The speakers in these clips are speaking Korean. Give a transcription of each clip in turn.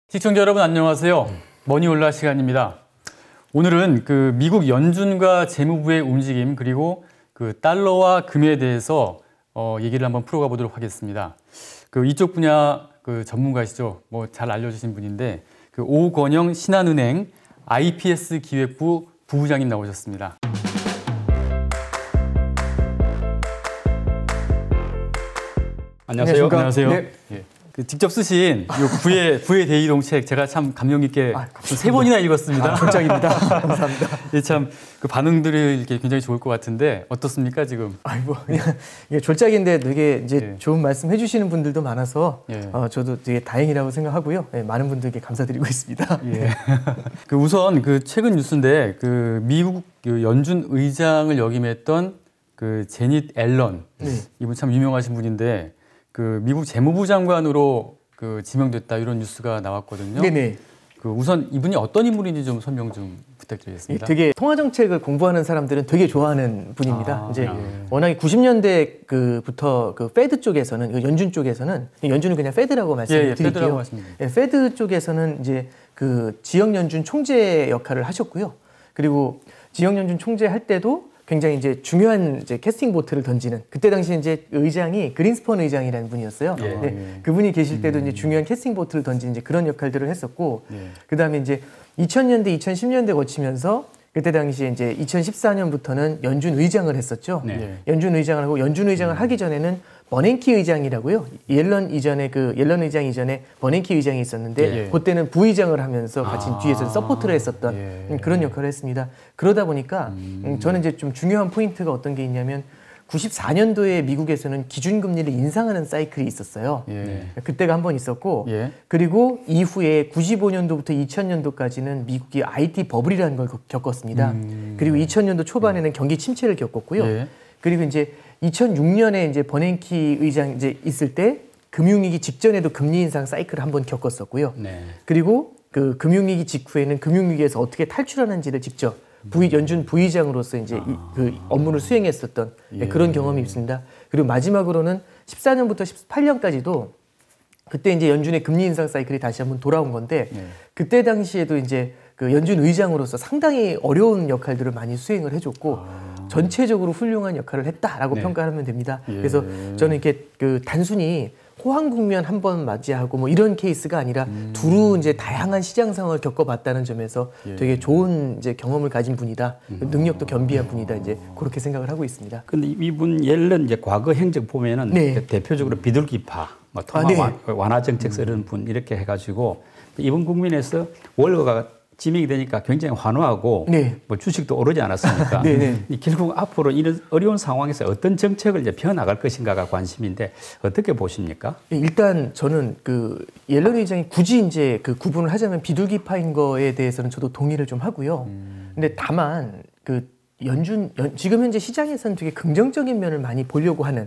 시청자 여러분 안녕하세요. 머니올라 시간입니다. 오늘은 미국 연준과 재무부의 움직임 그리고 달러와 금에 대해서 얘기를 한번 풀어가 보도록 하겠습니다. 이쪽 분야 전문가시죠. 잘 알려주신 분인데 오건영 신한은행 IPS 기획부 부부장님 나오셨습니다. 안녕하세요. 안녕하세요. 네. 예. 직접 쓰신 부의 대이동책 제가 참 감명 깊게 3번이나 읽었습니다. 졸작입니다. 감사합니다. 예, 참 반응들이 굉장히 좋을 것 같은데 어떻습니까 지금? 그냥 이게 졸작인데 되게 이제 좋은 말씀 해주시는 분들도 많아서 저도 되게 다행이라고 생각하고요. 많은 분들께 감사드리고 있습니다. 예. 우선 최근 뉴스인데 미국 연준 의장을 역임했던 제닛 앨런 이분 참 유명하신 분인데. 미국 재무부 장관으로 지명됐다 이런 뉴스가 나왔거든요. 네네. 우선 이분이 어떤 인물인지 좀 설명 좀 부탁드리겠습니다. 되게 통화 정책을 공부하는 사람들은 되게 좋아하는 분입니다. 워낙에 90년대부터 페드 쪽에서는 연준 쪽에서는 연준은 그냥 페드라고 말씀드릴게요. 페드라고 하십니다. 페드 쪽에서는 이제 지역 연준 총재 역할을 하셨고요. 그리고 지역 연준 총재 할 때도 굉장히 이제 중요한 캐스팅 보트를 던지는 그때 당시 이제 의장이 그린스펀 의장이라는 분이었어요. 그분이 계실 때도 이제 중요한 캐스팅 보트를 던지는 이제 그런 역할들을 했었고, 그 다음에 이제 2000년대, 2010년대 거치면서 그때 당시에 이제 2014년부터는 연준 의장을 했었죠. 연준 의장을 하고 연준 의장을 하기 전에는 버냉키 의장이라고요. 옐런 의장 이전에 버냉키 의장이 있었는데 그때는 부의장을 하면서 같이 뒤에서 서포트를 했었던 그런 역할을 했습니다. 그러다 보니까 저는 이제 좀 중요한 포인트가 어떤 게 있냐면 94년도에 미국에서는 기준금리를 인상하는 사이클이 있었어요. 그때가 한 번 있었고 그리고 이후에 95년도부터 2000년도까지는 미국이 IT 버블이라는 걸 겪었습니다. 그리고 2000년도 초반에는 경기 침체를 겪었고요. 그리고 이제 2006년에 이제 버냉키 의장 있을 때 금융위기 직전에도 금리 인상 사이클을 한번 겪었었고요. 그리고 금융위기 직후에는 금융위기에서 어떻게 탈출하는지를 직접 연준 부의장으로서 이제 업무를 수행했었던 그런 경험이 있습니다. 그리고 마지막으로는 14년부터 18년까지도 그때 이제 연준의 금리 인상 사이클이 다시 한번 돌아온 건데 그때 당시에도 이제 연준 의장으로서 상당히 어려운 역할들을 많이 수행을 해줬고 전체적으로 훌륭한 역할을 했다라고 평가하면 됩니다. 그래서 저는 이렇게 단순히 호황 국면 한 번 맞이하고 이런 케이스가 아니라 두루 이제 다양한 시장 상황을 겪어봤다는 점에서 되게 좋은 이제 경험을 가진 분이다. 능력도 겸비한 분이다. 이제 그렇게 생각을 하고 있습니다. 근데 이분 옐런 이제 과거 행적 보면은 대표적으로 비둘기파, 통화 완화 정책 쓰는 분 이렇게 해가지고 이번 국민에서 월가가 지명이 되니까 굉장히 환호하고 주식도 오르지 않았습니까? 결국 앞으로 이런 어려운 상황에서 어떤 정책을 이제 펴나갈 것인가가 관심인데 어떻게 보십니까? 일단 저는 옐런 의장이 굳이 이제 구분을 하자면 비둘기파인 거에 대해서는 저도 동의를 좀 하고요. 근데 다만 지금 현재 시장에서는 되게 긍정적인 면을 많이 보려고 하는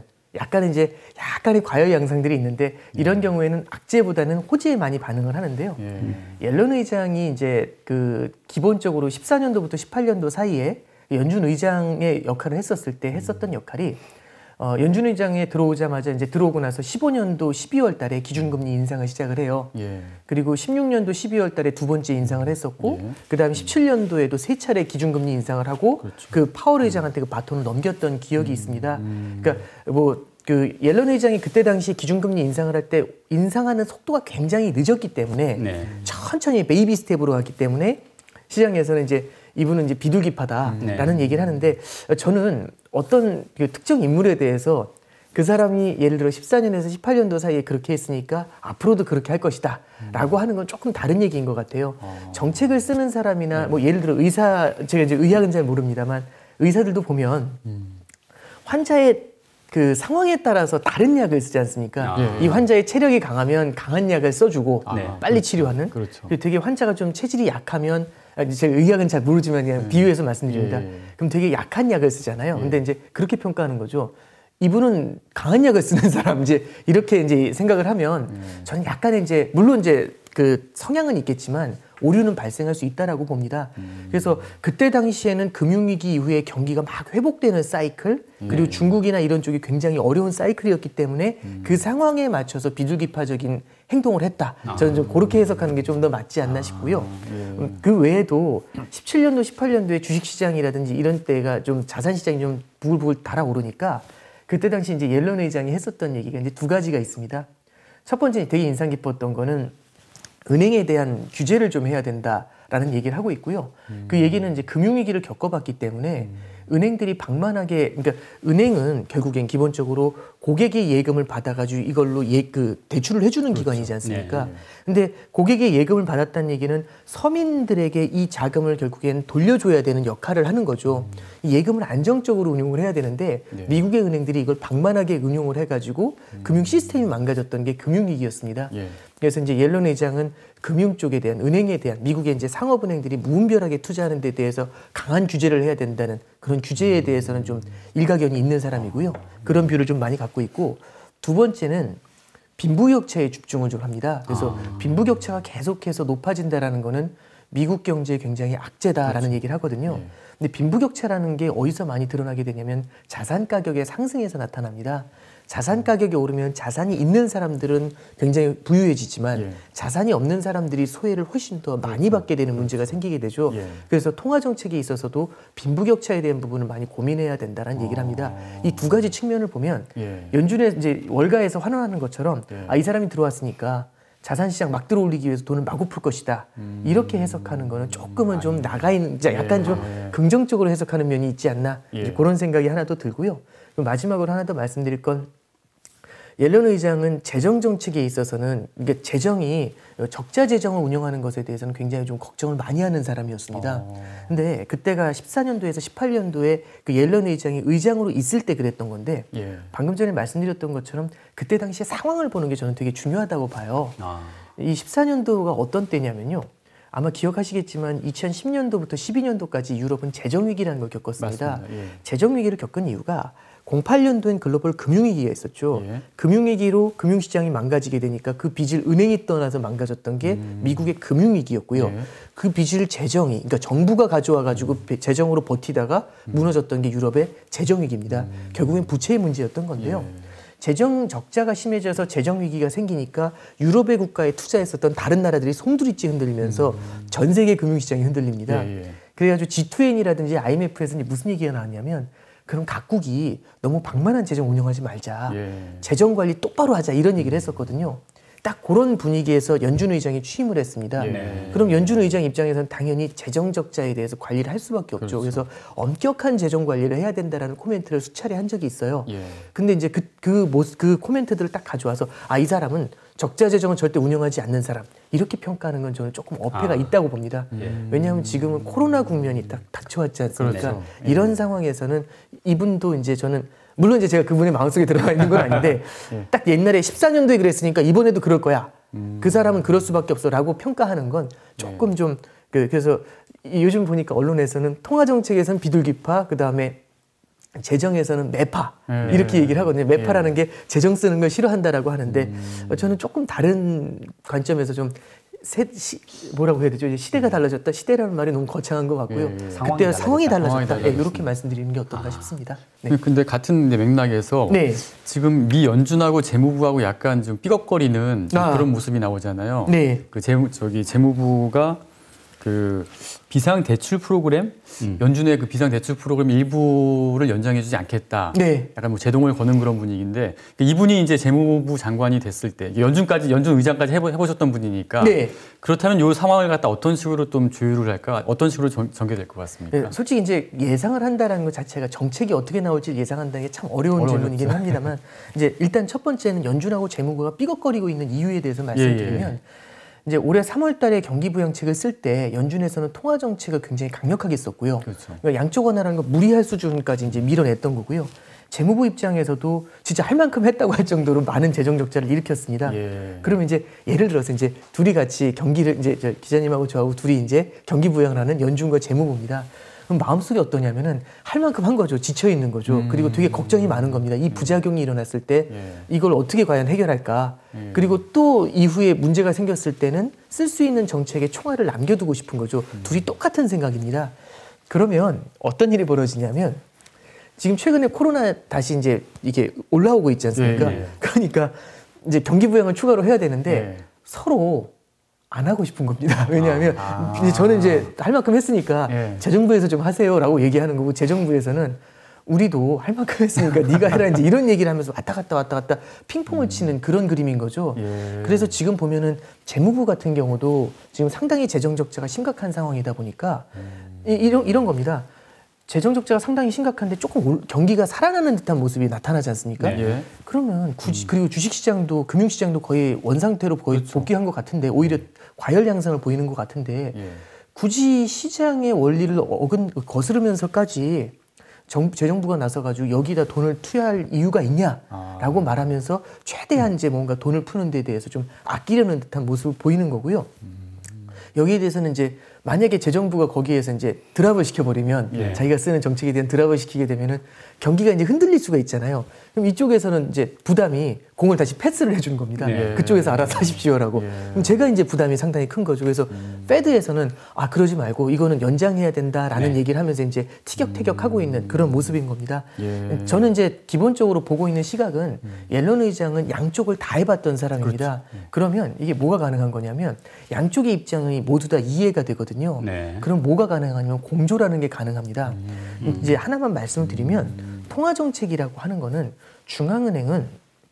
약간의 과열 양상들이 있는데 이런 경우에는 악재보다는 호재에 많이 반응을 하는데요. 옐런 의장이 이제 기본적으로 14년도부터 18년도 사이에 연준 의장의 역할을 했었을 때 했었던 역할이 연준 의장에 들어오자마자 이제 들어오고 나서 15년도 12월 달에 기준금리 인상을 시작을 해요. 그리고 16년도 12월 달에 두 번째 인상을 했었고 그다음에 17년도에도 세 차례 기준금리 인상을 하고 파월 의장한테 바톤을 넘겼던 기억이 있습니다. 그러니까 옐런 의장이 그때 당시 기준금리 인상을 할 때 인상하는 속도가 굉장히 늦었기 때문에 천천히 베이비 스텝으로 갔기 때문에 시장에서는 이제 이분은 이제 비둘기파다라는 얘기를 하는데 저는 어떤 특정 인물에 대해서 그 사람이 예를 들어 14년에서 18년도 사이에 그렇게 했으니까 앞으로도 그렇게 할 것이다 라고 하는 건 조금 다른 얘기인 것 같아요. 정책을 쓰는 사람이나 예를 들어 제가 이제 의학은 잘 모릅니다만 의사들도 보면 환자의 상황에 따라서 다른 약을 쓰지 않습니까? 이 환자의 체력이 강하면 강한 약을 써주고 빨리 치료하는. 되게 환자가 좀 체질이 약하면 제가 의학은 잘 모르지만 그냥 비유해서 말씀드립니다. 그럼 되게 약한 약을 쓰잖아요. 근데 이제 그렇게 평가하는 거죠. 이분은 강한 약을 쓰는 사람 이렇게 생각을 하면 저는 약간의 물론 그 성향은 있겠지만 오류는 발생할 수 있다라고 봅니다. 그래서 그때 당시에는 금융위기 이후에 경기가 막 회복되는 사이클, 그리고 중국이나 이런 쪽이 굉장히 어려운 사이클이었기 때문에 그 상황에 맞춰서 비둘기파적인 행동을 했다. 저는 좀 그렇게 해석하는 게 좀 더 맞지 않나 싶고요. 그 외에도 17년도, 18년도에 주식시장이라든지 이런 때가 좀 자산시장이 좀 부글부글 달아오르니까 그때 당시 이제 옐런 의장이 했었던 얘기가 이제 두 가지가 있습니다. 첫 번째 되게 인상 깊었던 거는 은행에 대한 규제를 좀 해야 된다라는 얘기를 하고 있고요. 그 얘기는 이제 금융위기를 겪어봤기 때문에 은행들이 방만하게, 그러니까 은행은 결국엔 기본적으로 고객의 예금을 받아가지고 이걸로 대출을 해주는 기관이지 않습니까? 근데 고객의 예금을 받았다는 얘기는 서민들에게 이 자금을 결국엔 돌려줘야 되는 역할을 하는 거죠. 이 예금을 안정적으로 운용을 해야 되는데 미국의 은행들이 이걸 방만하게 운용을 해가지고 금융 시스템이 망가졌던 게 금융위기였습니다. 그래서 이제 옐런 의장은 금융 쪽에 대한, 은행에 대한, 미국의 이제 상업은행들이 무분별하게 투자하는 데 대해서 강한 규제를 해야 된다는 그런 규제에 대해서는 좀 일가견이 있는 사람이고요. 그런 뷰를 좀 많이 갖고 있고, 두 번째는 빈부격차에 집중을 좀 합니다. 그래서 빈부격차가 계속해서 높아진다라는 거는 미국 경제에 굉장히 악재다라는 얘기를 하거든요. 근데 빈부격차라는 게 어디서 많이 드러나게 되냐면 자산 가격의 상승에서 나타납니다. 자산 가격이 오르면 자산이 있는 사람들은 굉장히 부유해지지만 자산이 없는 사람들이 소외를 훨씬 더 많이 받게 되는 문제가 생기게 되죠. 그래서 통화 정책에 있어서도 빈부격차에 대한 부분을 많이 고민해야 된다는 얘기를 합니다. 이 두 가지 측면을 보면 연준에 이제 월가에서 환원하는 것처럼 이 사람이 들어왔으니까 자산시장 막 들어올리기 위해서 돈을 마구 풀 것이다. 이렇게 해석하는 거는 조금은 좀 나가 있는, 약간 좀 긍정적으로 해석하는 면이 있지 않나, 이제 그런 생각이 하나 더 들고요. 그리고 마지막으로 하나 더 말씀드릴 건, 옐런 의장은 재정 정책에 있어서는 이게 재정이 적자 재정을 운영하는 것에 대해서는 굉장히 좀 걱정을 많이 하는 사람이었습니다. 근데 그때가 14년도에서 18년도에 그 옐런 의장이 의장으로 있을 때 그랬던 건데 방금 전에 말씀드렸던 것처럼 그때 당시에 상황을 보는 게 저는 되게 중요하다고 봐요. 이 14년도가 어떤 때냐면요. 아마 기억하시겠지만 2010년도부터 12년도까지 유럽은 재정위기라는 걸 겪었습니다. 재정위기를 겪은 이유가 08년도엔 글로벌 금융위기가 있었죠. 금융위기로 금융시장이 망가지게 되니까 그 빚을 은행이 떠나서 망가졌던 게 미국의 금융위기였고요. 그 빚을 재정이, 그러니까 정부가 가져와가지고 재정으로 버티다가 무너졌던 게 유럽의 재정위기입니다. 결국엔 부채의 문제였던 건데요. 재정 적자가 심해져서 재정 위기가 생기니까 유럽의 국가에 투자했었던 다른 나라들이 송두리째 흔들리면서 전 세계 금융시장이 흔들립니다. 그래가지고 G20이라든지 IMF에서는 무슨 얘기가 나왔냐면, 그럼 각국이 너무 방만한 재정 운영하지 말자. 재정 관리 똑바로 하자. 이런 얘기를 했었거든요. 딱 그런 분위기에서 연준 의장이 취임을 했습니다. 그럼 연준 의장 입장에서는 당연히 재정 적자에 대해서 관리를 할 수밖에 없죠. 그래서 엄격한 재정 관리를 해야 된다라는 코멘트를 수차례 한 적이 있어요. 근데 이제 그 코멘트들을 딱 가져와서 이 사람은 적자 재정은 절대 운영하지 않는 사람, 이렇게 평가하는 건 저는 조금 어폐가 있다고 봅니다. 왜냐하면 지금은 코로나 국면이 딱 닥쳐왔지 않습니까? 이런 상황에서는 이분도 이제 저는, 물론 이제 제가 그분의 마음속에 들어가 있는 건 아닌데 딱 옛날에 14년도에 그랬으니까 이번에도 그럴 거야. 그 사람은 그럴 수밖에 없어라고 평가하는 건 조금 좀, 그래서 요즘 보니까 언론에서는 통화정책에서는 비둘기파, 그다음에 재정에서는 매파, 이렇게 얘기를 하거든요. 매파라는 게 재정 쓰는 걸 싫어한다라고 하는데 저는 조금 다른 관점에서 좀 뭐라고 해야 되죠? 이제 시대가 달라졌다. 시대라는 말이 너무 거창한 것 같고요. 그때 상황이 달라졌다. 이렇게 말씀드리는 게 어떨까 싶습니다. 근데 같은 맥락에서 지금 미 연준하고 재무부하고 약간 좀 삐걱거리는 그런 모습이 나오잖아요. 그 재무부가 그 비상 대출 프로그램, 연준의 그 비상 대출 프로그램 일부를 연장해주지 않겠다. 약간 뭐 제동을 거는 그런 분위기인데, 이분이 이제 재무부 장관이 됐을 때 연준 의장까지 해보셨던 분이니까 그렇다면 이 상황을 갖다 어떤 식으로 좀 조율을 할까, 어떤 식으로 전개될 것 같습니까? 솔직히 이제 예상을 한다라는 것 자체가, 정책이 어떻게 나올지 예상한다는 게 참 어려운 질문이긴 합니다만, 이제 일단 첫 번째는 연준하고 재무부가 삐걱거리고 있는 이유에 대해서 말씀드리면. 이제 올해 3월 달에 경기 부양책을 쓸 때 연준에서는 통화 정책을 굉장히 강력하게 썼고요. 그러니까 양쪽 완화라는 거 무리할 수준까지 이제 밀어냈던 거고요. 재무부 입장에서도 진짜 할 만큼 했다고 할 정도로 많은 재정 적자를 일으켰습니다. 그러면 이제 예를 들어서 이제 둘이 같이 경기를, 이제 기자님하고 저하고 둘이 이제 경기 부양을 하는 연준과 재무부입니다. 그럼 마음속에 어떠냐면은 할 만큼 한 거죠. 지쳐 있는 거죠. 그리고 되게 걱정이 많은 겁니다. 이 부작용이 일어났을 때 이걸 어떻게 과연 해결할까? 그리고 또 이후에 문제가 생겼을 때는 쓸 수 있는 정책의 총알을 남겨두고 싶은 거죠. 둘이 똑같은 생각입니다. 그러면 어떤 일이 벌어지냐면 지금 최근에 코로나 다시 이제 이게 올라오고 있지 않습니까? 그러니까 이제 경기 부양을 추가로 해야 되는데 서로 안 하고 싶은 겁니다. 왜냐하면 이제 저는 이제 할 만큼 했으니까 재정부에서 좀 하세요라고 얘기하는 거고 재정부에서는 우리도 할 만큼 했으니까 네가 해라 이제 이런 얘기를 하면서 왔다 갔다 핑퐁을 치는 그런 그림인 거죠. 그래서 지금 보면은 재무부 같은 경우도 지금 상당히 재정 적자가 심각한 상황이다 보니까 이런 겁니다. 재정 적자가 상당히 심각한데 조금 경기가 살아나는 듯한 모습이 나타나지 않습니까? 그러면 굳이 그리고 주식시장도 금융시장도 거의 원상태로 거의 복귀한 것 같은데 오히려 과열 양상을 보이는 것 같은데 굳이 시장의 원리를 거스르면서까지 재정부가 나서가지고 여기다 돈을 투여할 이유가 있냐라고 말하면서 최대한 이제 뭔가 돈을 푸는 데 대해서 좀 아끼려는 듯한 모습을 보이는 거고요. 여기에 대해서는 이제 만약에 재정부가 거기에서 이제 드랍을 시켜버리면 자기가 쓰는 정책에 대한 드랍을 시키게 되면은 경기가 이제 흔들릴 수가 있잖아요. 그럼 이쪽에서는 이제 부담이 공을 다시 패스를 해주는 겁니다. 그쪽에서 알아서 하십시오라고. 그럼 제가 이제 부담이 상당히 큰 거죠. 그래서 패드에서는 그러지 말고 이거는 연장해야 된다라는 얘기를 하면서 이제 티격태격하고 있는 그런 모습인 겁니다. 저는 이제 기본적으로 보고 있는 시각은 옐런 의장은 양쪽을 다 해봤던 사람입니다. 그러면 이게 뭐가 가능한 거냐면 양쪽의 입장이 모두 다 이해가 되거든요. 그럼 뭐가 가능하냐면 공조라는 게 가능합니다. 이제 하나만 말씀을 드리면 통화정책이라고 하는 거는 중앙은행은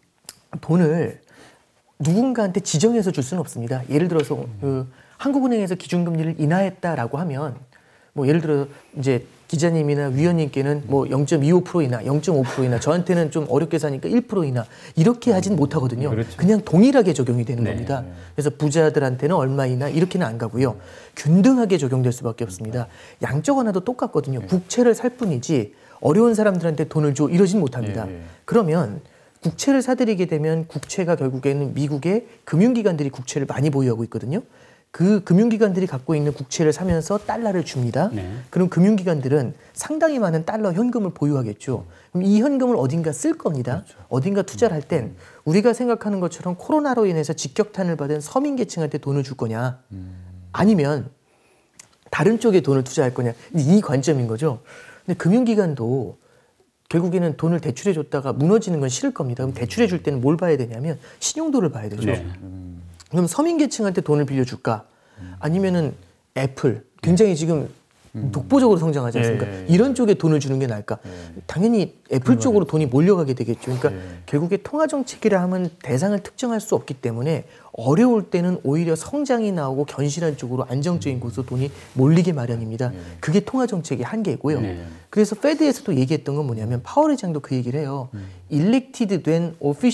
돈을 누군가한테 지정해서 줄 수는 없습니다. 예를 들어서 한국은행에서 기준금리를 인하했다라고 하면 뭐 예를 들어 이제 기자님이나 위원님께는 뭐 0.25%이나 0.5%이나 저한테는 좀 어렵게 사니까 1%이나 이렇게 하진 못하거든요. 그냥 동일하게 적용이 되는 겁니다. 그래서 부자들한테는 얼마이나 이렇게는 안 가고요. 균등하게 적용될 수밖에 없습니다. 양쪽 하나도 똑같거든요. 국채를 살 뿐이지 어려운 사람들한테 돈을 줘 이러진 못합니다. 그러면 국채를 사들이게 되면 국채가 결국에는 미국의 금융기관들이 국채를 많이 보유하고 있거든요. 그 금융기관들이 갖고 있는 국채를 사면서 달러를 줍니다. 그럼 금융기관들은 상당히 많은 달러 현금을 보유하겠죠. 그럼 이 현금을 어딘가 쓸 겁니다. 어딘가 투자를 할 땐 우리가 생각하는 것처럼 코로나로 인해서 직격탄을 받은 서민계층한테 돈을 줄 거냐 아니면 다른 쪽에 돈을 투자할 거냐 이 관점인 거죠. 근데 금융기관도 결국에는 돈을 대출해 줬다가 무너지는 건 싫을 겁니다. 그럼 대출해 줄 때는 뭘 봐야 되냐면 신용도를 봐야 되죠. 그럼 서민계층한테 돈을 빌려줄까? 아니면은 애플 굉장히 지금 독보적으로 성장하지 않습니까? 이런 쪽에 돈을 주는 게 나을까? 당연히 애플 쪽으로 돈이 몰려가게 되겠죠. 그러니까 결국에 통화정책이라 하면 대상을 특정할 수 없기 때문에 어려울 때는 오히려 성장이 나오고 견실한 쪽으로 안정적인 곳으로 돈이 몰리게 마련입니다. 그게 통화정책의 한계고요. 그래서 페드에서도 얘기했던 건 뭐냐면 파월 의장도 그 얘기를 해요. 일렉티드 된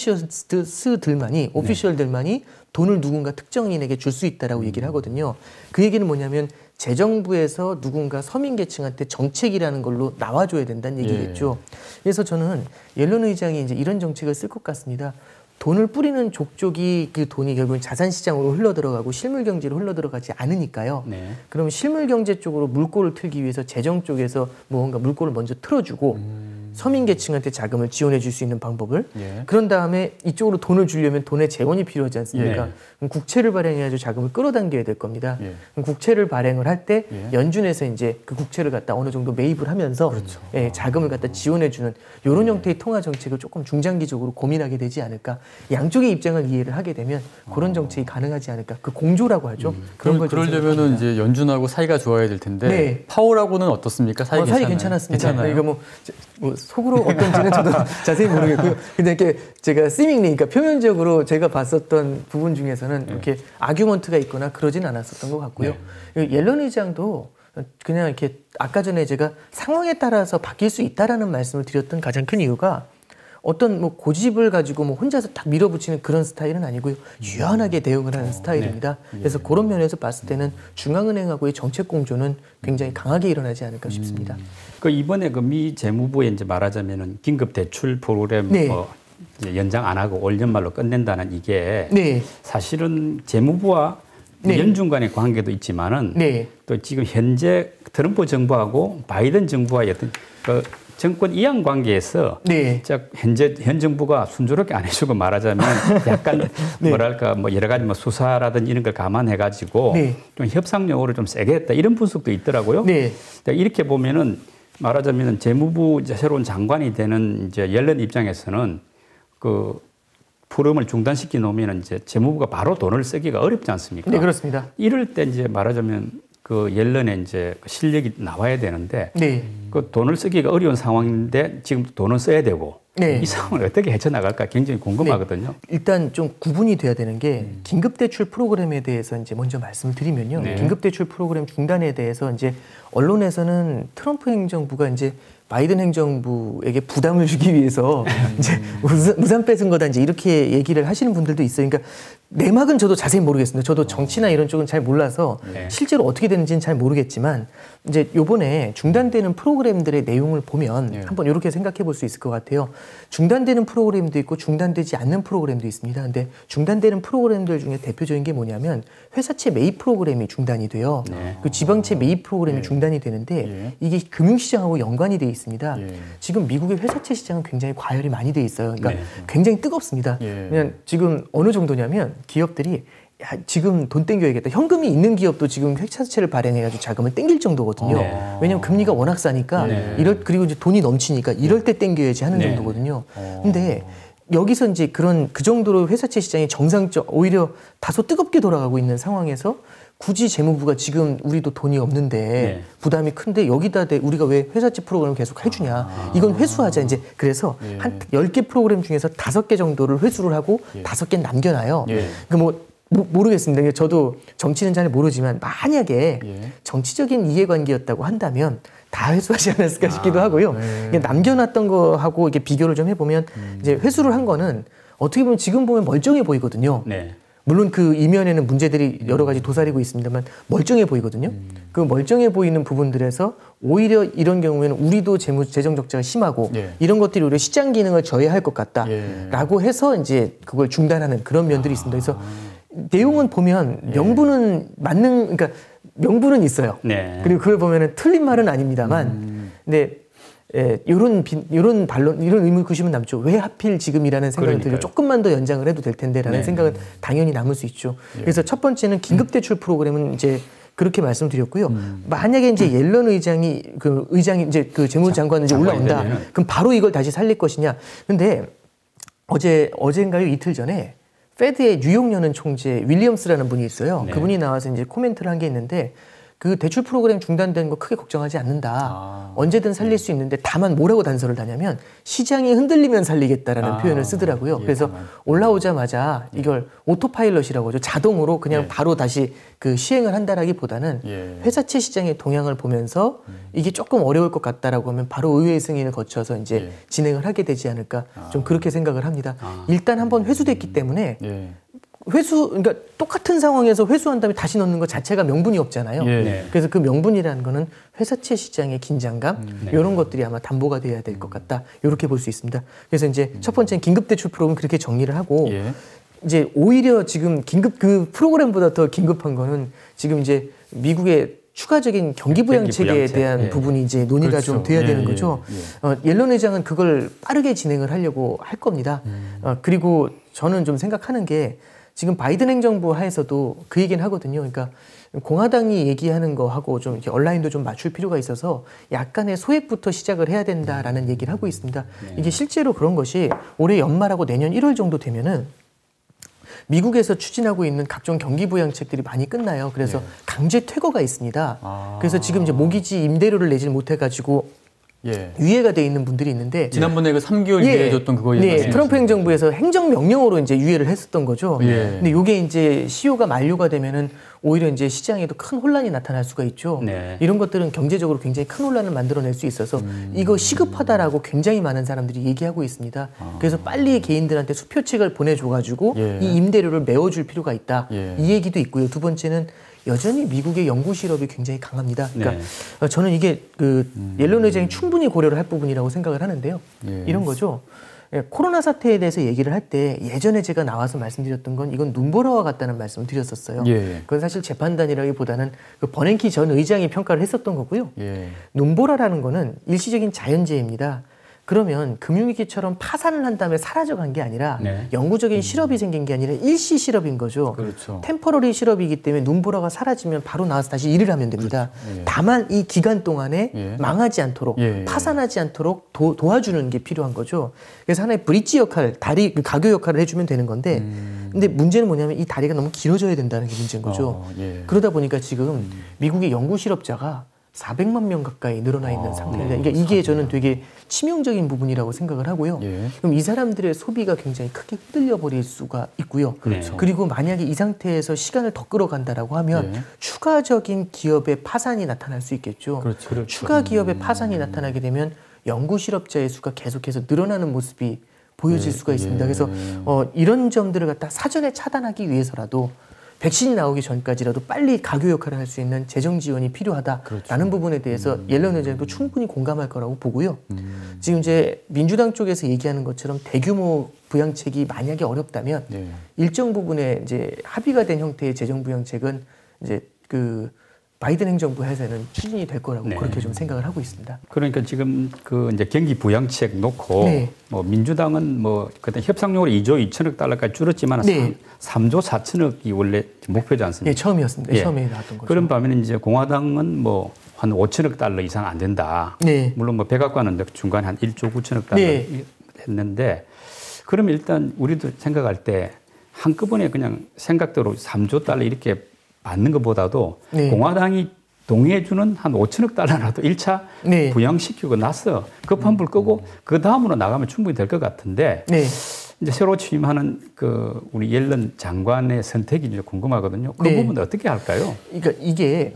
오피셜들만이 돈을 누군가 특정인에게 줄 수 있다라고 얘기를 하거든요. 그 얘기는 뭐냐면 재정부에서 누군가 서민계층한테 정책이라는 걸로 나와줘야 된다는 얘기겠죠. 그래서 저는 옐런 의장이 이제 이런 정책을 쓸 것 같습니다. 돈을 뿌리는 족족이 그 돈이 결국은 자산시장으로 흘러들어가고 실물경제로 흘러들어가지 않으니까요. 그럼 실물경제 쪽으로 물꼬를 틀기 위해서 재정 쪽에서 뭔가 물꼬를 먼저 틀어주고 서민계층한테 자금을 지원해 줄 수 있는 방법을 그런 다음에 이쪽으로 돈을 주려면 돈의 재원이 필요하지 않습니까? 그럼 국채를 발행해야지 자금을 끌어당겨야 될 겁니다. 그럼 국채를 발행을 할 때 연준에서 이제 그 국채를 갖다 어느 정도 매입을 하면서 자금을 갖다 지원해 주는 이런 형태의 통화 정책을 조금 중장기적으로 고민하게 되지 않을까? 양쪽의 입장을 이해를 하게 되면 그런 정책이 가능하지 않을까? 그 공조라고 하죠. 그런 걸 그러려면은 이제 연준하고 사이가 좋아야 될 텐데 파월하고는 어떻습니까? 사이 괜찮았습니다. 이거 뭐 속으로 어떤지는 저도 자세히 모르겠고요. 근데 이렇게 제가 seemingly, 그러니까 표면적으로 제가 봤었던 부분 중에서는 이렇게 아규먼트가 있거나 그러진 않았었던 것 같고요. 옐런 의장도 그냥 이렇게 아까 전에 제가 상황에 따라서 바뀔 수 있다라는 말씀을 드렸던 가장 큰 이유가 어떤 뭐 고집을 가지고 뭐 혼자서 딱 밀어붙이는 그런 스타일은 아니고요. 유연하게 대응을 하는 스타일입니다. 그래서 그런 면에서 봤을 때는 중앙은행하고의 정책 공조는 굉장히 강하게 일어나지 않을까 싶습니다. 그 이번에 그 미 재무부에 이제 말하자면은 긴급 대출 프로그램 이제 연장 안 하고 올 연말로 끝낸다는 이게 사실은 재무부와 네. 연중 간의 관계도 있지만은 네. 또 지금 현재 트럼프 정부하고 바이든 정부와의 어떤 그 정권 이양 관계에서 네. 현 정부가 순조롭게 안 해주고 말하자면 약간 네. 뭐랄까 뭐 여러 가지 뭐 수사라든지 이런 걸 감안해 가지고 네. 좀 협상력으로 좀 세게 했다 이런 분석도 있더라고요. 네. 이렇게 보면은 말하자면 재무부 이제 새로운 장관이 되는 이제 옐런 입장에서는 그 프로그램을 중단시켜 놓으면 이제 재무부가 바로 돈을 쓰기가 어렵지 않습니까? 네, 그렇습니다. 이럴 때 이제 말하자면 그 옐런의 이제 실력이 나와야 되는데 네. 그 돈을 쓰기가 어려운 상황인데 지금 돈을 써야 되고 네. 이 상황을 어떻게 헤쳐나갈까 굉장히 궁금하거든요. 일단 좀 구분이 돼야 되는 게 긴급대출 프로그램에 대해서 이제 먼저 말씀을 드리면요. 네. 긴급대출 프로그램 중단에 대해서 이제 언론에서는 트럼프 행정부가 이제 바이든 행정부에게 부담을 주기 위해서 이제 우산 뺏은 거다 이제 이렇게 얘기를 하시는 분들도 있어요. 그러니까 내막은 저도 자세히 모르겠습니다. 저도 정치나 이런 쪽은 잘 몰라서 네. 실제로 어떻게 되는지는 잘 모르겠지만 이제 요번에 중단되는 프로그램들의 내용을 보면 네. 한번 이렇게 생각해 볼 수 있을 것 같아요. 중단되는 프로그램도 있고 중단되지 않는 프로그램도 있습니다. 근데 중단되는 프로그램들 중에 대표적인 게 뭐냐면 회사채 매입 프로그램이 중단이 돼요. 네. 그 지방채 매입 프로그램이 중단이 되는데 이게 금융시장하고 연관이 돼 있습니다. 지금 미국의 회사채 시장은 굉장히 과열이 많이 돼 있어요. 그러니까 굉장히 뜨겁습니다. 그냥 지금 어느 정도냐면 기업들이 야, 지금 돈 땡겨야겠다. 현금이 있는 기업도 지금 회사채를 발행해가지고 자금을 땡길 정도거든요. 왜냐하면 금리가 워낙 싸니까 그리고 이제 돈이 넘치니까 이럴 때 땡겨야지 하는 정도거든요. 근데 여기서 이제 그 정도로 회사채 시장이 오히려 다소 뜨겁게 돌아가고 있는 상황에서 굳이 재무부가 지금 우리도 돈이 없는데 부담이 큰데 여기다 우리가 왜 회사채 프로그램을 계속 해주냐. 이건 회수하자. 이제 그래서 한 10개 프로그램 중에서 5개 정도를 회수를 하고 5개 남겨놔요. 그러니까 모르겠습니다. 저도 정치는 잘 모르지만 만약에 정치적인 이해관계였다고 한다면 다 회수하지 않았을까 싶기도 하고요. 남겨놨던 거하고 이렇게 비교를 좀 해보면 이제 회수를 한 거는 어떻게 보면 지금 보면 멀쩡해 보이거든요. 물론 그 이면에는 문제들이 여러 가지 도사리고 있습니다만 멀쩡해 보이거든요. 그 멀쩡해 보이는 부분들에서 오히려 이런 경우에는 우리도 재정 적자가 심하고 이런 것들이 오히려 시장 기능을 저해할 것 같다라고 해서 이제 그걸 중단하는 그런 면들이 있습니다. 그래서 내용은 보면 명분은 그러니까 명분은 있어요. 그리고 그걸 보면은 틀린 말은 아닙니다만, 근데 이런 반론, 이런 의문구심은 남죠. 왜 하필 지금이라는 생각이 들고 조금만 더 연장을 해도 될 텐데라는 생각은 당연히 남을 수 있죠. 그래서 첫 번째는 긴급대출 프로그램은 이제 그렇게 말씀드렸고요. 만약에 이제 옐런 의장이 이제 그 재무장관은 이제 올라온다. 그럼 바로 이걸 다시 살릴 것이냐. 근데 어제인가요? 이틀 전에 페드의 뉴욕 연은 총재 윌리엄스라는 분이 있어요. 그분이 나와서 이제 코멘트를 한 게 있는데 그 대출 프로그램 중단되는 거 크게 걱정하지 않는다. 언제든 살릴 수 있는데 다만 뭐라고 단서를 다냐면 시장이 흔들리면 살리겠다라는 표현을 쓰더라고요. 그래서 올라오자마자 이걸 오토파일럿이라고 하죠. 자동으로 그냥 바로 다시 그 시행을 한다라기보다는 회사채 시장의 동향을 보면서 이게 조금 어려울 것 같다라고 하면 바로 의회 승인을 거쳐서 이제 진행을 하게 되지 않을까 좀 그렇게 생각을 합니다. 일단 한번 회수됐기 때문에 그러니까 똑같은 상황에서 회수한 다음에 다시 넣는 것 자체가 명분이 없잖아요. 그래서 그 명분이라는 거는 회사채 시장의 긴장감 이런 것들이 아마 담보가 돼야 될 것 같다. 이렇게 볼 수 있습니다. 그래서 이제 첫 번째는 긴급대출 프로그램 그렇게 정리를 하고 이제 오히려 지금 그 프로그램보다 더 긴급한 거는 지금 이제 미국의 추가적인 경기부양책에 대한 부분이 이제 논의가 좀 돼야 되는 거죠. 옐런 회장은 그걸 빠르게 진행을 하려고 할 겁니다. 그리고 저는 좀 생각하는 게 지금 바이든 행정부 하에서도 그 얘기는 하거든요. 그러니까 공화당이 얘기하는 거하고 좀 이렇게 온라인도 좀 맞출 필요가 있어서 약간의 소액부터 시작을 해야 된다라는 얘기를 하고 있습니다. 이게 실제로 그런 것이 올해 연말하고 내년 1월 정도 되면은 미국에서 추진하고 있는 각종 경기부양책들이 많이 끝나요. 그래서 강제 퇴거가 있습니다. 그래서 지금 이제 모기지 임대료를 내지 못해가지고 유예가 돼 있는 분들이 있는데 지난번에 그 3개월 유예 줬던 그거 얘기하시는 트럼프 행정부에서 행정명령으로 이제 유예를 했었던 거죠. 근데 이게 이제 시효가 만료가 되면은 오히려 이제 시장에도 큰 혼란이 나타날 수가 있죠. 이런 것들은 경제적으로 굉장히 큰 혼란을 만들어낼 수 있어서 이거 시급하다라고 굉장히 많은 사람들이 얘기하고 있습니다. 그래서 빨리 개인들한테 수표책을 보내줘가지고 이 임대료를 메워줄 필요가 있다. 이 얘기도 있고요. 두 번째는 여전히 미국의 연구 실업이 굉장히 강합니다. 그러니까 저는 이게 그 옐런 회장이 충분히 고려를 할 부분이라고 생각을 하는데요. 이런 거죠. 코로나 사태에 대해서 얘기를 할 때 예전에 제가 나와서 말씀드렸던 건 이건 눈보라와 같다는 말씀을 드렸었어요. 예. 그건 사실 재판단이라기보다는 그 버냉키 전 의장이 평가를 했었던 거고요. 예. 눈보라라는 거는 일시적인 자연재해입니다. 그러면 금융위기처럼 파산을 한 다음에 사라져간 게 아니라 네. 영구적인 실업이 생긴 게 아니라 일시 실업인 거죠. 그렇죠. 템퍼러리 실업이기 때문에 눈보라가 사라지면 바로 나와서 다시 일을 하면 됩니다. 그렇죠. 예. 다만 이 기간 동안에 예. 망하지 않도록 예. 파산하지 않도록 도와주는 게 필요한 거죠. 그래서 하나의 브릿지 역할, 다리 가교 역할을 해주면 되는 건데 근데 문제는 뭐냐면 이 다리가 너무 길어져야 된다는 게 문제인 거죠. 예. 그러다 보니까 지금 미국의 영구 실업자가 400만 명 가까이 늘어나 있는 상태입니다. 그러니까 이게 저는 되게 치명적인 부분이라고 생각을 하고요. 예. 그럼 이 사람들의 소비가 굉장히 크게 흔들려 버릴 수가 있고요. 그렇죠. 그리고 만약에 이 상태에서 시간을 더 끌어간다라고 하면 예. 추가적인 기업의 파산이 나타날 수 있겠죠. 그렇죠. 추가 기업의 파산이 나타나게 되면 영구 실업자의 수가 계속해서 늘어나는 모습이 보여질 수가 있습니다. 그래서 이런 점들을 갖다 사전에 차단하기 위해서라도 백신이 나오기 전까지라도 빨리 가교 역할을 할 수 있는 재정 지원이 필요하다라는 부분에 대해서 옐런 의장도 충분히 공감할 거라고 보고요. 지금 이제 민주당 쪽에서 얘기하는 것처럼 대규모 부양책이 만약에 어렵다면 예. 일정 부분에 이제 합의가 된 형태의 재정 부양책은 이제 그 바이든 행정부 하에서는 추진이 될 거라고 네. 그렇게 좀 생각을 하고 있습니다. 그러니까 지금 그 이제 경기 부양책 놓고 네. 뭐 민주당은 뭐 그때 협상용으로 2조 2천억 달러까지 줄었지만 네. 3조 4천억이 원래 목표지 않습니까? 예, 처음이었습니다. 예. 처음에 나왔던 거죠. 그런 반면에 이제 공화당은 뭐 한 5천억 달러 이상 안 된다. 네. 물론 뭐 백악관은 중간에 한 1조 9천억 달러 네. 했는데 그러면 일단 우리도 생각할 때 한꺼번에 그냥 생각대로 3조 달러 이렇게 받는 것보다도 네. 공화당이 동의해주는 한 5천억 달러라도 1차 네. 부양시키고 나서 급한 불 끄고 그 다음으로 나가면 충분히 될 것 같은데 네. 이제 새로 취임하는 그 우리 옐런 장관의 선택이 이제 궁금하거든요. 그 네. 부분은 어떻게 할까요? 그러니까 이게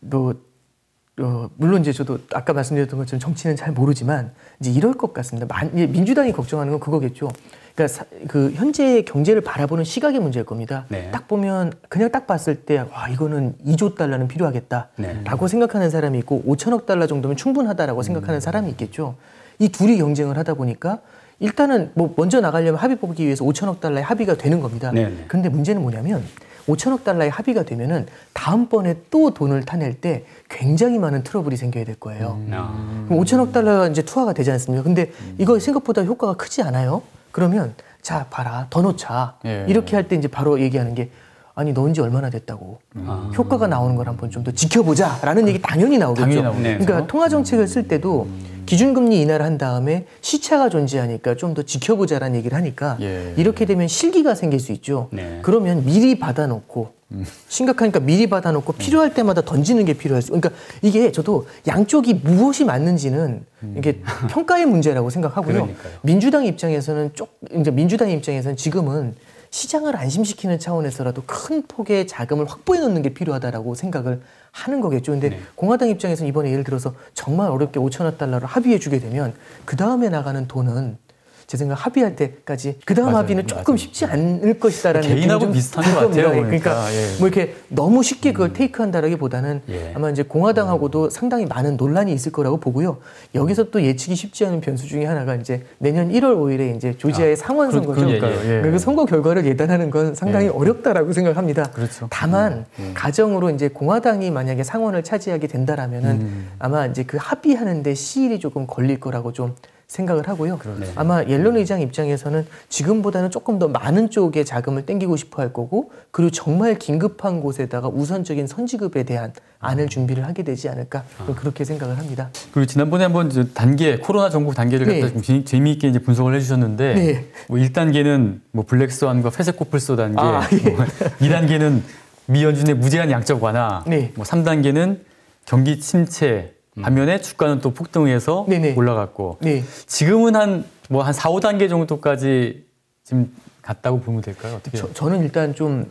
물론 이제 저도 아까 말씀드렸던 것처럼 정치는 잘 모르지만 이제 이럴 것 같습니다. 민주당이 걱정하는 건 그거겠죠. 그러니까 그 현재의 경제를 바라보는 시각의 문제일 겁니다. 네. 딱 보면 그냥 딱 봤을 때 와 이거는 2조 달러는 필요하겠다라고 생각하는 사람이 있고 5천억 달러 정도면 충분하다라고 생각하는 사람이 있겠죠. 이 둘이 경쟁을 하다 보니까 일단은 뭐 먼저 나가려면 합의 뽑기 위해서 5천억 달러의 합의가 되는 겁니다. 네네. 그런데 문제는 뭐냐면 5천억 달러의 합의가 되면은 다음번에 또 돈을 타낼 때 굉장히 많은 트러블이 생겨야 될 거예요. 그럼 5천억 달러가 이제 투하가 되지 않습니까? 근데 이거 생각보다 효과가 크지 않아요? 그러면 자 봐라 더 넣자. 예. 이렇게 할 때 이제 바로 얘기하는 게 아니 넣은 지 얼마나 됐다고 효과가 나오는 걸 한번 좀 더 지켜보자라는 얘기 당연히 나오겠죠. 당연히 나오죠. 그러니까 통화 정책을 쓸 때도 기준금리 인하를 한 다음에 시차가 존재하니까 좀 더 지켜보자라는 얘기를 하니까 예. 이렇게 되면 실기가 생길 수 있죠. 네. 그러면 미리 받아놓고 심각하니까 미리 받아놓고 필요할 때마다 던지는 게 필요할 수. 그러니까 이게 저도 양쪽이 무엇이 맞는지는 이게 평가의 문제라고 생각하고요. 그러니까요. 민주당 입장에서는 이제 민주당 입장에서는 지금은 시장을 안심시키는 차원에서라도 큰 폭의 자금을 확보해 놓는 게 필요하다라고 생각을 하는 거겠죠. 근데 네. 공화당 입장에서는 이번에 예를 들어서 정말 어렵게 5천억 달러를 합의해 주게 되면 그 다음에 나가는 돈은 제 생각 합의할 때까지 그 다음 합의는 조금 쉽지 않을 것이다라는 개인하고 느낌이 좀 비슷한 것 들 겁니다. 같아요, 그러니까 보니까. 예. 뭐 이렇게 너무 쉽게 그걸 테이크한다라기보다는 예. 아마 이제 공화당하고도 상당히 많은 논란이 있을 거라고 보고요. 여기서 또 예측이 쉽지 않은 변수 중에 하나가 이제 내년 1월 5일에 이제 조지아의 상원 선거죠. 그러니까요. 예. 그 선거 결과를 예단하는 건 상당히 어렵다라고 생각합니다. 그렇죠. 다만 가정으로 이제 공화당이 만약에 상원을 차지하게 된다라면은 아마 이제 그 합의하는데 시일이 조금 걸릴 거라고 좀 생각을 하고요. 그러네. 아마 옐런 의장 입장에서는 지금보다는 조금 더 많은 쪽의 자금을 땡기고 싶어 할 거고 그리고 정말 긴급한 곳에다가 우선적인 선지급에 대한 안을 준비를 하게 되지 않을까 그렇게 생각을 합니다. 그리고 지난번에 한번 이제 단계를 네. 갖다 좀 재미있게 이제 분석을 해주셨는데 네. 뭐 1단계는 뭐 블랙스완과 회색 코뿔소 단계, 예. 뭐 2단계는 미연준의 무제한 양적 완화, 네. 뭐 3단계는 경기 침체, 반면에 주가는 또 폭등해서 네네. 올라갔고 네. 지금은 한 4, 5단계 정도까지 지금 갔다고 보면 될까요? 어떻게? 저는 일단 좀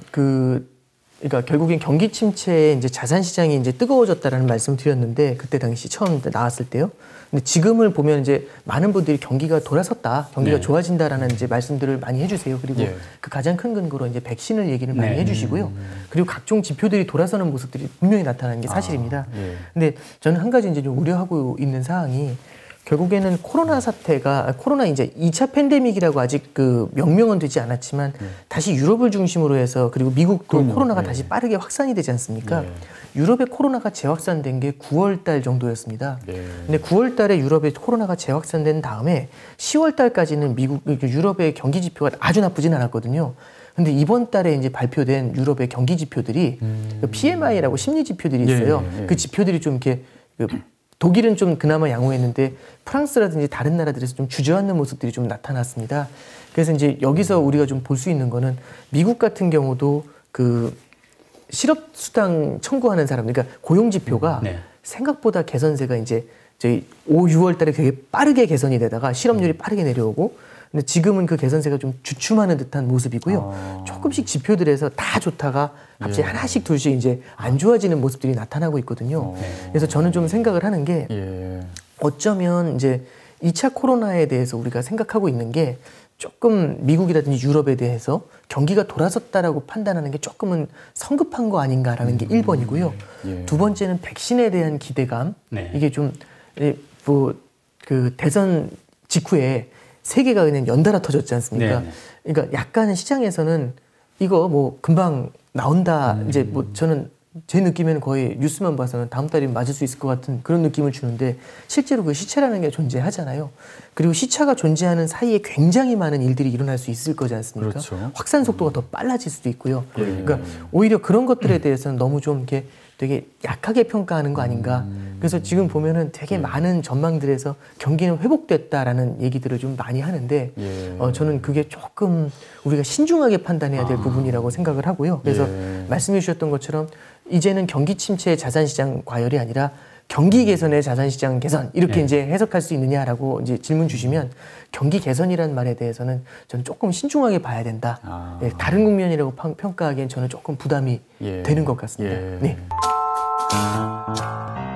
그러니까 결국엔 경기 침체에 이제 자산 시장이 이제 뜨거워졌다라는 말씀을 드렸는데 그때 당시 처음 나왔을 때요. 근데 지금을 보면 이제 많은 분들이 경기가 돌아섰다, 경기가 네. 좋아진다라는 이제 말씀들을 많이 해주세요. 그리고 예. 그 가장 큰 근거로 이제 백신을 얘기를 많이 네. 해주시고요. 그리고 각종 지표들이 돌아서는 모습들이 분명히 나타나는 게 사실입니다. 예. 근데 저는 한 가지 이제 좀 우려하고 있는 사항이 결국에는 코로나 사태가 코로나 이제 2차 팬데믹이라고 아직 그 명명은 되지 않았지만 다시 유럽을 중심으로 해서 그리고 미국도 그럼요. 코로나가 네. 다시 빠르게 확산이 되지 않습니까? 네. 유럽의 코로나가 재확산된 게 9월 달 정도였습니다. 네. 근데 9월 달에 유럽의 코로나가 재확산된 다음에 10월 달까지는 유럽의 경기 지표가 아주 나쁘진 않았거든요. 근데 이번 달에 이제 발표된 유럽의 경기 지표들이 PMI라고 심리 지표들이 있어요. 예, 예. 그 지표들이 좀 이렇게 독일은 좀 그나마 양호했는데 프랑스라든지 다른 나라들에서 좀 주저앉는 모습들이 좀 나타났습니다. 그래서 이제 여기서 우리가 좀 볼 수 있는 거는 미국 같은 경우도 그 실업수당 청구하는 사람, 그러니까 고용 지표가 네. 생각보다 개선세가 이제 저희 5, 6월 달에 되게 빠르게 개선이 되다가 실업률이 빠르게 내려오고 근데 지금은 그 개선세가 좀 주춤하는 듯한 모습이고요. 조금씩 지표들에서 다 좋다가 갑자기 하나씩 둘씩 이제 안 좋아지는 모습들이 나타나고 있거든요. 그래서 저는 좀 생각을 하는 게 어쩌면 이제 2차 코로나에 대해서 우리가 생각하고 있는 게 조금 미국이라든지 유럽에 대해서 경기가 돌아섰다라고 판단하는 게 조금은 성급한 거 아닌가라는 게 1번이고요. 두 번째는 백신에 대한 기대감. 네. 이게 좀 뭐 그 대선 직후에 세계가 그냥 연달아 터졌지 않습니까? 네. 그러니까 약간은 시장에서는 이거 뭐 금방 나온다. 이제 뭐 저는 제 느낌에는 거의 뉴스만 봐서는 다음 달이면 맞을 수 있을 것 같은 그런 느낌을 주는데 실제로 그 시차라는 게 존재하잖아요. 그리고 시차가 존재하는 사이에 굉장히 많은 일들이 일어날 수 있을 거지 않습니까? 그렇죠. 확산 속도가 더 빨라질 수도 있고요. 그러니까 오히려 그런 것들에 대해서는 너무 좀 이렇게 되게 약하게 평가하는 거 아닌가. 그래서 지금 보면은 되게 많은 전망들에서 경기는 회복됐다라는 얘기들을 좀 많이 하는데 저는 그게 조금 우리가 신중하게 판단해야 될 부분이라고 생각을 하고요. 그래서 말씀해 주셨던 것처럼 이제는 경기 침체의 자산시장 과열이 아니라 경기 개선의 자산시장 개선 이렇게 이제 해석할 수 있느냐라고 이제 질문 주시면 경기 개선이라는 말에 대해서는 저는 조금 신중하게 봐야 된다. 네, 다른 국면이라고 평가하기엔 저는 조금 부담이 되는 것 같습니다. 네.